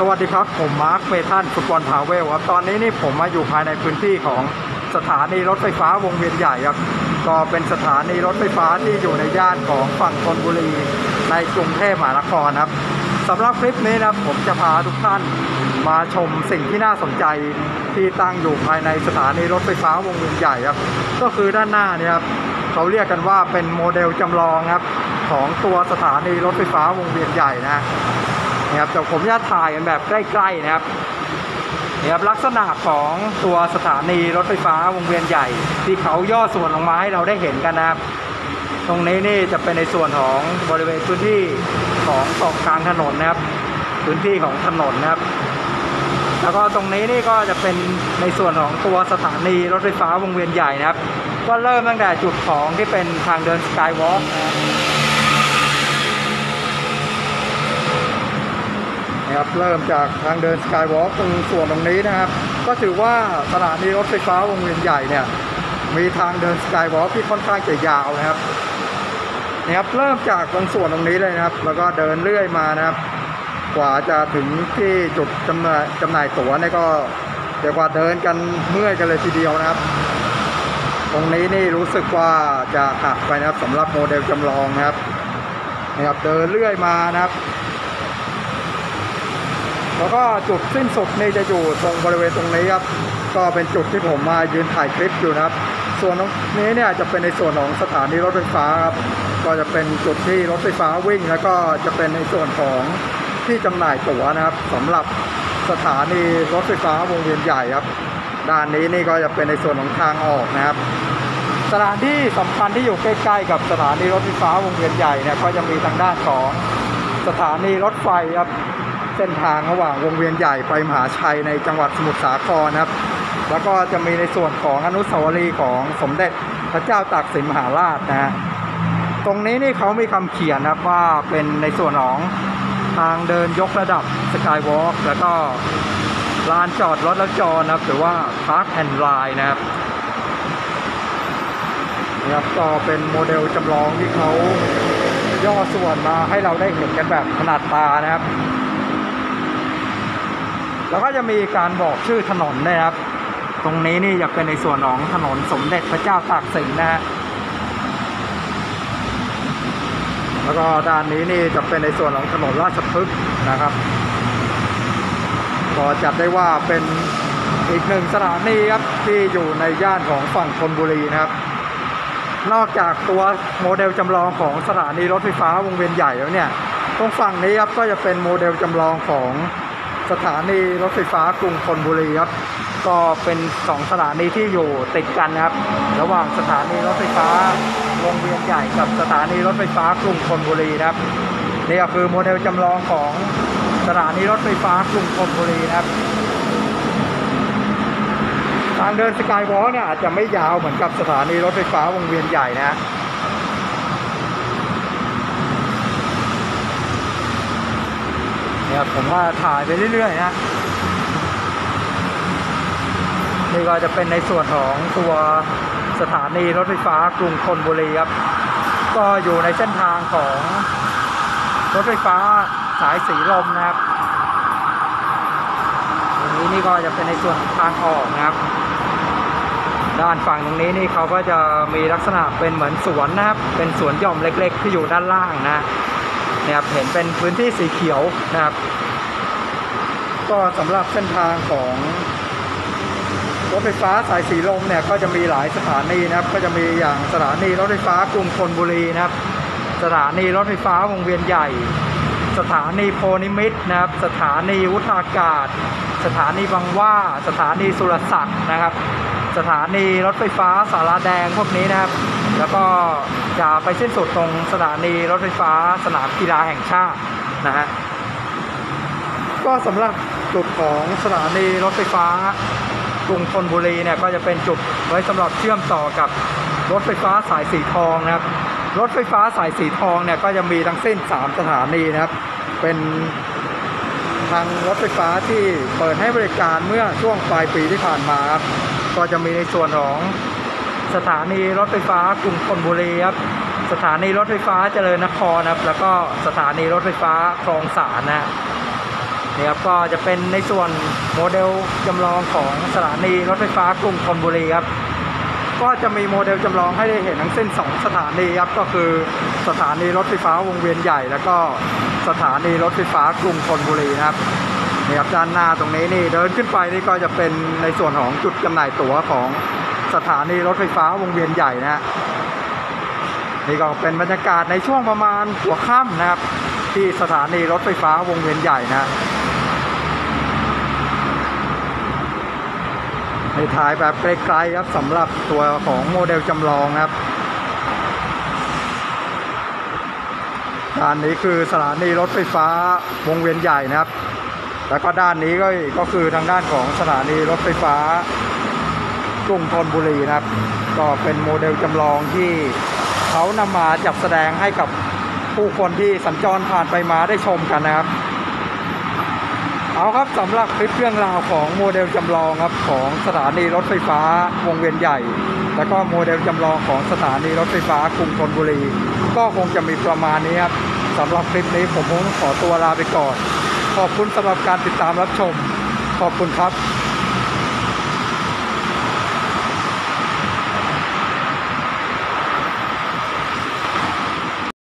สวัสดีครับผมมาร์คเมทันฟุตบอลพาวเวลครับตอนนี้นี่ผมมาอยู่ภายในพื้นที่ของสถานีรถไฟฟ้าวงเวียนใหญ่ครับก็เป็นสถานีรถไฟฟ้าที่อยู่ในย่านของฝั่งธนบุรีในกรุงเทพมหานครครับสำหรับคลิปนี้นะผมจะพาทุกท่านมาชมสิ่งที่น่าสนใจที่ตั้งอยู่ภายในสถานีรถไฟฟ้าวงเวียนใหญ่ครับก็คือด้านหน้าเนี่ยครับเขาเรียกกันว่าเป็นโมเดลจำลองครับของตัวสถานีรถไฟฟ้าวงเวียนใหญ่นะครับแต่ผมจะถ่ายกันแบบใกล้ๆนะครับนี่ครับลักษณะของตัวสถานีรถไฟฟ้าวงเวียนใหญ่ที่เขาย่อส่วนลงมาให้เราได้เห็นกันนะครับตรงนี้นี่จะเป็นในส่วนของบริเวณพื้นที่ของเกาะกลางถนนนะครับพื้นที่ของถนนนะครับแล้วก็ตรงนี้นี่ก็จะเป็นในส่วนของตัวสถานีรถไฟฟ้าวงเวียนใหญ่นะครับก็เริ่มตั้งแต่จุดของที่เป็นทางเดินสกายวอล์กนะครับเริ่มจากทางเดินสกายวอล์กตรงส่วนตรงนี้นะครับก็ถือว่าสถานีรถไฟฟ้าวงเวียนใหญ่เนี่ยมีทางเดินสกายวอล์กที่ค่อนข้างจะยาวนะครับเริ่มจากตรงส่วนตรงนี้เลยนะครับแล้วก็เดินเรื่อยมานะครับกว่าจะถึงที่จุดจำหน่ายตั๋วเนี่ยก็เรียกว่าเดินกันเมื่อยกันเลยทีเดียวนะครับตรงนี้นี่รู้สึกว่าจะหักไปนะครับสำหรับโมเดลจำลองนะครับเดินเรื่อยมานะครับแล้วก็จุดสิ้นสุดนี่จะอยู่ตรงบริเวณตรงนี้ครับก็เป็นจุดที่ผมมายืนถ่ายคลิปอยู่นะครับส่วนตรงนี้เนี่ยจะเป็นในส่วนของสถานีรถไฟฟ้าครับก็จะเป็นจุดที่รถไฟฟ้าวิ่งแล้วก็จะเป็นในส่วนของที่จำหน่ายตั๋วนะครับสำหรับสถานีรถไฟฟ้าวงเวียนใหญ่ครับด้านนี้นี่ก็จะเป็นในส่วนของทางออกนะครับสถานที่สำคัญที่อยู่ใกล้ๆกับสถานีรถไฟฟ้าวงเวียนใหญ่เนี่ยก็จะมีทางด้านของสถานีรถไฟครับเส้นทางระหว่างวงเวียนใหญ่ไปมหาชัยในจังหวัดสมุทรสาครนะครับแล้วก็จะมีในส่วนของอนุสาวรีย์ของสมเด็จพระเจ้าตากสินมหาราชนะฮะตรงนี้นี่เขามีคำเขียนนะครับว่าเป็นในส่วนของทางเดินยกระดับสกายวอล์กแล้วก็ลานจอดรถและจอดนะครับหรือว่า Park and Ride นะครับก็เป็นโมเดลจำลองที่เขาย่อส่วนมาให้เราได้เห็นกันแบบขนาดตานะครับแล้วก็จะมีการบอกชื่อถนนนะครับตรงนี้นี่จะเป็นในส่วนของถนนสมเด็จพระเจ้าตากสินนะฮะแล้วก็ด้านนี้นี่จะเป็นในส่วนของถนนราชพฤกษ์นะครับก็จัดได้ว่าเป็นอีกหนึ่งสถานีครับที่อยู่ในย่านของฝั่งธนบุรีนะครับนอกจากตัวโมเดลจำลองของสถานีรถไฟฟ้าวงเวียนใหญ่แล้วเนี่ยตรงฝั่งนี้ครับก็จะเป็นโมเดลจำลองของสถานีรถไฟฟ้ากรุงธนบุรีครับก็เป็น2สถานีที่อยู่ติดกันนะครับระหว่างสถานีรถไฟฟ้าวงเวียนใหญ่กับสถานีรถไฟฟ้ากรุงธนบุรีนะครับนี่ก็คือโมเดลจำลองของสถานีรถไฟฟ้ากรุงธนบุรีนะครับทางเดินสกายวอล์กเนี่ยอาจจะไม่ยาวเหมือนกับสถานีรถไฟฟ้าวงเวียนใหญ่นะเนี่ยผมว่าถ่ายไปเรื่อยๆนะนี่ก็จะเป็นในส่วนของตัวสถานีรถไฟฟ้ากรุงธนบุรีครับก็อยู่ในเส้นทางของรถไฟฟ้าสายสีลมนะครับตรงนี้นี่ก็จะเป็นในส่วนทางออกนะครับด้านฝั่งตรงนี้นี่เขาก็จะมีลักษณะเป็นเหมือนสวนนะครับเป็นสวนหย่อมเล็กๆที่อยู่ด้านล่างนะเนี่ยเห็นเป็นพื้นที่สีเขียวนะครับก็สำหรับเส้นทางของรถไฟฟ้าสายสีลมเนี่ยก็จะมีหลายสถานีนะครับก็จะมีอย่างสถานีรถไฟฟ้ากรุงธนบุรีนะครับสถานีรถไฟฟ้าวงเวียนใหญ่สถานีโพนิมิตรนะครับสถานีวุฒากาศสถานีบางหว่าสถานีสุรศักดิ์นะครับสถานีรถไฟฟ้าสารแดงพวกนี้นะครับแล้วก็จะไปสิ้นสุดตรงสถานีรถไฟฟ้าสนามกีฬาแห่งชาตินะฮะก็สำหรับจุดของสถานีรถไฟฟ้ากรุงธนบุรีเนี่ยก็จะเป็นจุดไว้สำหรับเชื่อมต่อกับรถไฟฟ้าสายสีทองนะครับรถไฟฟ้าสายสีทองเนี่ยก็จะมีทั้งสิ้น3สถานีนะครับเป็นทางรถไฟฟ้าที่เปิดให้บริการเมื่อช่วงปลายปีที่ผ่านมาครับก็จะมีในส่วนของสถานีรถไฟฟ้ากรุงธนบุรีครับสถานีรถไฟฟ้าเจริญนครนะครับแล้วก็สถานีรถไฟฟ้าคลองสานนะนี่ครับก็จะเป็นในส่วนโมเดลจำลองของสถานีรถไฟฟ้ากรุงธนบุรีครับก็จะมีโมเดลจำลองให้ได้เห็นทั้งสิ้น2สถานีครับก็คือสถานีรถไฟฟ้าวงเวียนใหญ่แล้วก็สถานีรถไฟฟ้ากรุงธนบุรีนะครับนี่ครับด้านหน้าตรงนี้นี่เดินขึ้นไปนี่ก็จะเป็นในส่วนของจุดจำหน่ายตั๋วของสถานีรถไฟฟ้าวงเวียนใหญ่นะฮะนี่ก็เป็นบรรยากาศในช่วงประมาณหัวค่ำนะครับที่สถานีรถไฟฟ้าวงเวียนใหญ่นะในถ่ายแบบไกลๆครับสำหรับตัวของโมเดลจำลองครับด้านนี้คือสถานีรถไฟฟ้าวงเวียนใหญ่นะครับแล้วก็ด้านนี้ก็คือทางด้านของสถานีรถไฟฟ้ากรุงธนบุรีนะครับก็เป็นโมเดลจำลองที่เขานำมาจัดแสดงให้กับผู้คนที่สัญจรผ่านไปมาได้ชมกันนะครับเอาครับสำหรับคลิปเรื่องราวของโมเดลจำลองครับของสถานีรถไฟฟ้าวงเวียนใหญ่แล้วก็โมเดลจำลองของสถานีรถไฟฟ้ากรุงธนบุรีก็คงจะมีประมาณนี้ครับสำหรับคลิปนี้ผมคงขอตัวลาไปก่อนขอบคุณสำหรับการติดตามรับชมขอบคุณครับ